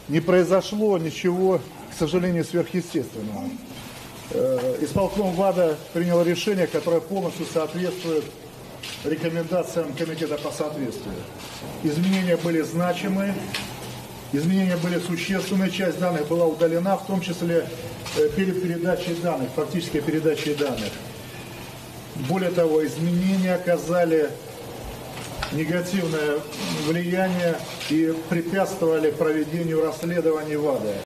не произошло ничего, к сожалению, сверхъестественного. Исполком ВАДА принял решение, которое полностью соответствует рекомендациям Комитета по соответствию. Изменения были значимые, изменения были существенные, часть данных была удалена, в том числе перед передачей данных, фактической передачей данных. Более того, изменения оказали негативное влияние и препятствовали проведению расследований ВАДА.